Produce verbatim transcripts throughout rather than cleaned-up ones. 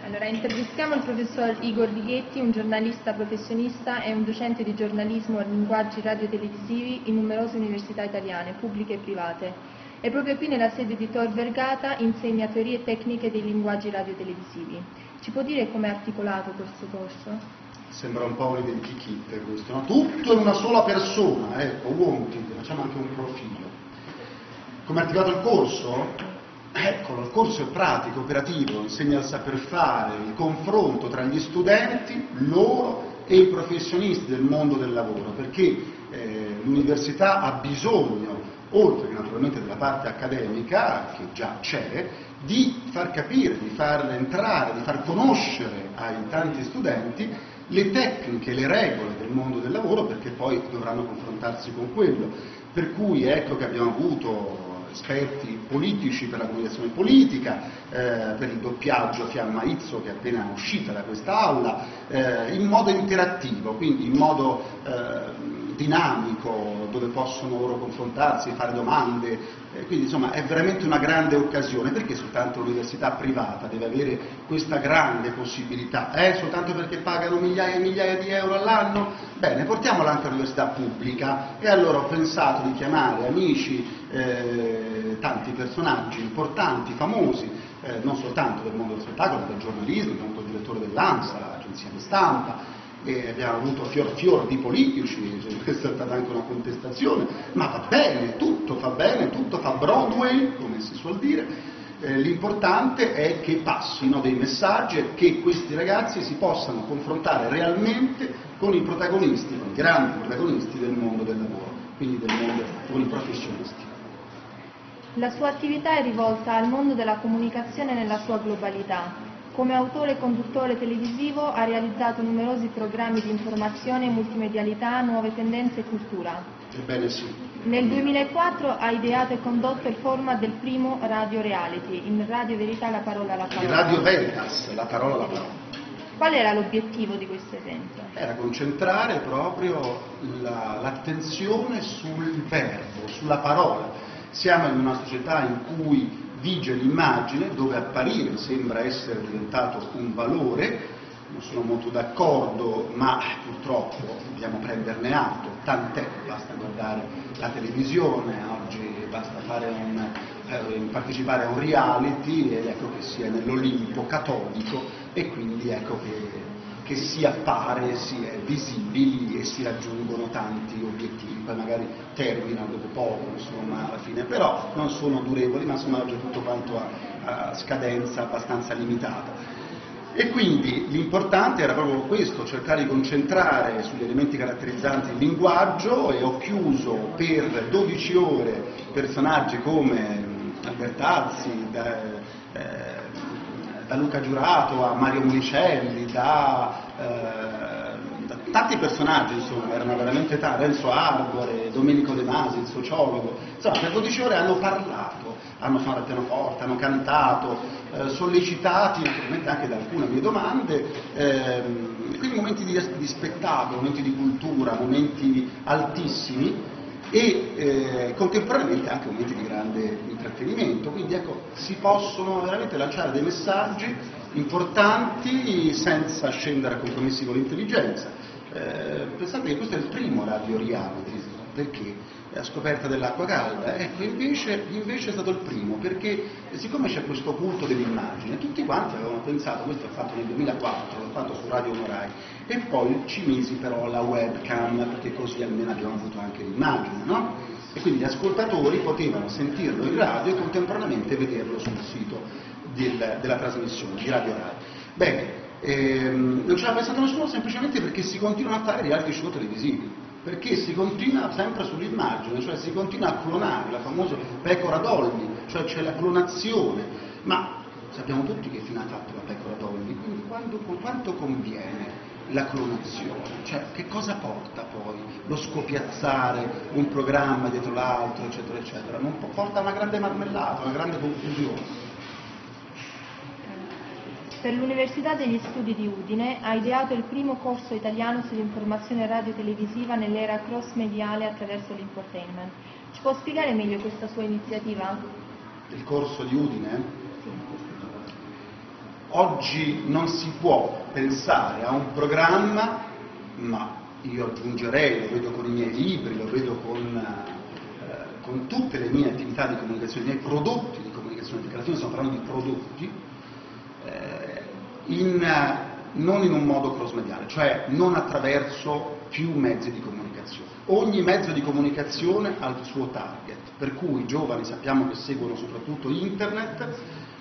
Allora, intervistiamo il professor Igor Righetti, un giornalista professionista e un docente di giornalismo e linguaggi radiotelevisivi in numerose università italiane, pubbliche e private. E proprio qui nella sede di Tor Vergata insegna teorie tecniche dei linguaggi radiotelevisivi. Ci può dire come è articolato questo corso? Sembra un po' un identikit questo, no? Tutto in una sola persona, ecco, wanted, facciamo anche un profilo. Come è articolato il corso? Eccolo, il corso è pratico, operativo, insegna il saper fare, il confronto tra gli studenti, loro e i professionisti del mondo del lavoro, perché eh, l'università ha bisogno, oltre che naturalmente della parte accademica, che già c'è, di far capire, di far entrare, di far conoscere ai tanti studenti le tecniche, le regole del mondo del lavoro, perché poi dovranno confrontarsi con quello. Per cui ecco che abbiamo avuto esperti politici per la comunicazione politica, eh, per il doppiaggio Fiamma Izzo, che è appena uscita da quest'aula, eh, in modo interattivo, quindi in modo eh, dinamico, dove possono loro confrontarsi, fare domande, eh, quindi insomma è veramente una grande occasione. Perché soltanto l'università privata deve avere questa grande possibilità? Eh, soltanto perché pagano migliaia e migliaia di euro all'anno? Bene, portiamola anche all'università pubblica. E allora ho pensato di chiamare amici, eh, tanti personaggi importanti, famosi, eh, non soltanto del mondo dello spettacolo, ma del giornalismo, abbiamo avuto il direttore dell'ANSA, l'agenzia di stampa, e abbiamo avuto fior fior di politici, c'è stata anche una contestazione, ma va bene, tutto fa bene, tutto fa Broadway, come si suol dire. Eh, l'importante è che passino dei messaggi e che questi ragazzi si possano confrontare realmente con i protagonisti, con i grandi protagonisti del mondo del lavoro, quindi del mondo con i professionisti. La sua attività è rivolta al mondo della comunicazione nella sua globalità. Come autore e conduttore televisivo ha realizzato numerosi programmi di informazione, multimedialità, nuove tendenze e cultura. Ebbene sì. Nel duemilaquattro ha ideato e condotto il format del primo radio reality, in Radio Verità la parola alla parola. In Radio Veritas, la parola alla parola. Qual era l'obiettivo di questo evento? Era concentrare proprio la, l'attenzione sul verbo, sulla parola. Siamo in una società in cui vige l'immagine, dove apparire sembra essere diventato un valore. Non sono molto d'accordo, ma purtroppo dobbiamo prenderne atto, tant'è, basta guardare la televisione, oggi basta fare un, eh, partecipare a un reality ed ecco che si è nell'Olimpo cattolico e quindi ecco che, che si appare, si è visibili e si raggiungono tanti obiettivi, poi magari terminano dopo poco, insomma, alla fine, però non sono durevoli, ma insomma oggi tutto quanto a, a scadenza abbastanza limitata. E quindi l'importante era proprio questo, cercare di concentrare sugli elementi caratterizzanti il linguaggio, e ho chiuso per dodici ore personaggi come Albertazzi, da, eh, da Luca Giurato a Mario Monicelli, da, eh, da tanti personaggi, insomma, erano veramente tanti, Renzo Arbore, Domenico De Masi, il sociologo, insomma per dodici ore hanno parlato, hanno suonato il pianoforte, hanno cantato, eh, sollecitati naturalmente anche da alcune mie domande, ehm, quindi momenti di, di spettacolo, momenti di cultura, momenti altissimi e eh, contemporaneamente anche momenti di grande intrattenimento, quindi ecco, si possono veramente lanciare dei messaggi importanti senza scendere a compromessi con l'intelligenza. Eh, pensate che questo è il primo radio reality, perché la scoperta dell'acqua calda, ecco invece, invece è stato il primo, perché siccome c'è questo culto dell'immagine, tutti quanti avevano pensato, questo è fatto nel duemilaquattro, l'ho fatto su Radio Uno Rai, e poi ci misi però la webcam, perché così almeno abbiamo avuto anche l'immagine, no? E quindi gli ascoltatori potevano sentirlo in radio e contemporaneamente vederlo sul sito del, della trasmissione di Radio Rai. Bene, ehm, non ci aveva pensato nessuno semplicemente perché si continuano a fare reality show televisivi, perché si continua sempre sull'immagine, cioè si continua a clonare, la famosa pecora Dolly, cioè c'è la clonazione, ma sappiamo tutti che fine ha fatto la pecora Dolly, quindi quando, quanto conviene la clonazione? Cioè che cosa porta poi lo scopiazzare un programma dietro l'altro, eccetera, eccetera? Non porta a una grande marmellata, una grande confusione. Per l'Università degli Studi di Udine ha ideato il primo corso italiano sull'informazione radiotelevisiva nell'era cross-mediale attraverso l'infotainment. Ci può spiegare meglio questa sua iniziativa? Il corso di Udine? Sì. Oggi non si può pensare a un programma, ma io aggiungerei, lo vedo con i miei libri, lo vedo con, eh, con tutte le mie attività di comunicazione, i miei prodotti di comunicazione, perché alla fine stiamo parlando di prodotti, eh, in, non in un modo cross-mediale, cioè non attraverso più mezzi di comunicazione. Ogni mezzo di comunicazione ha il suo target, per cui i giovani sappiamo che seguono soprattutto internet.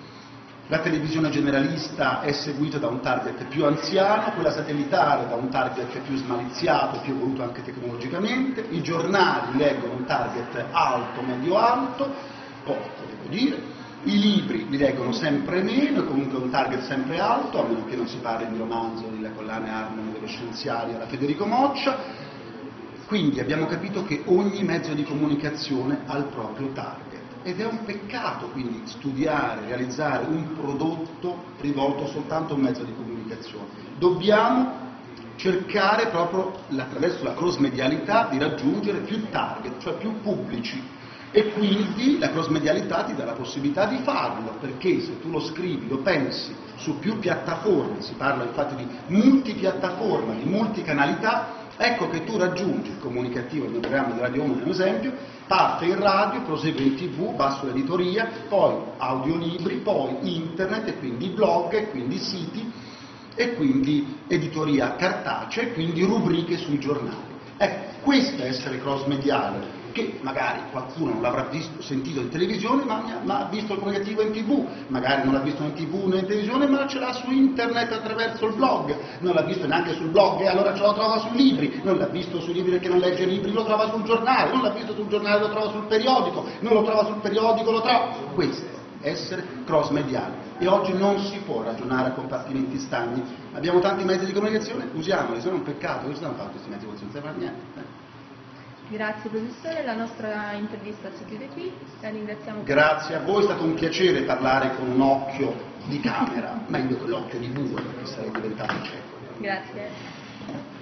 La televisione generalista è seguita da un target più anziano, quella satellitare da un target più smaliziato, più evoluto anche tecnologicamente, i giornali leggono un target alto, medio-alto, poco devo dire, i libri li leggono sempre meno, comunque un target sempre alto, a meno che non si parli di romanzo, delle collane Harmony, delle scienziali alla Federico Moccia. Quindi abbiamo capito che ogni mezzo di comunicazione ha il proprio target. Ed è un peccato quindi studiare, realizzare un prodotto rivolto soltanto a un mezzo di comunicazione. Dobbiamo cercare proprio attraverso la cross-medialità di raggiungere più target, cioè più pubblici, e quindi la cross-medialità ti dà la possibilità di farlo, perché se tu lo scrivi, lo pensi su più piattaforme, si parla infatti di multipiattaforma, di multicanalità, ecco che tu raggiungi il comunicativo, il mio programma di Radio uno è un esempio, parte in radio, prosegue in tv, va sull'editoria, poi audiolibri, poi internet, e quindi blog, e quindi siti, e quindi editoria cartacea, e quindi rubriche sui giornali. Ecco, questo è essere cross-mediale, che magari qualcuno non l'avrà visto, sentito in televisione, ma, ma ha visto il comunicativo in tv, magari non l'ha visto in tv né in televisione, ma ce l'ha su internet attraverso il blog, non l'ha visto neanche sul blog e allora ce lo trova sui libri, non l'ha visto sui libri perché non legge libri, lo trova sul giornale, non l'ha visto sul giornale, lo trova sul periodico, non lo trova sul periodico, lo trova. Questo è essere cross-mediale. E oggi non si può ragionare a compartimenti stagni. Abbiamo tanti mezzi di comunicazione, usiamoli, se no è un peccato, cosa stanno facendo questi mezzi di comunicazione? Non serve a niente. Eh. Grazie professore, la nostra intervista si chiude qui, la ringraziamo. Grazie a voi, è stato un piacere parlare con un occhio di camera, meglio che l'occhio di bue, perché sarei diventato cieco. Grazie.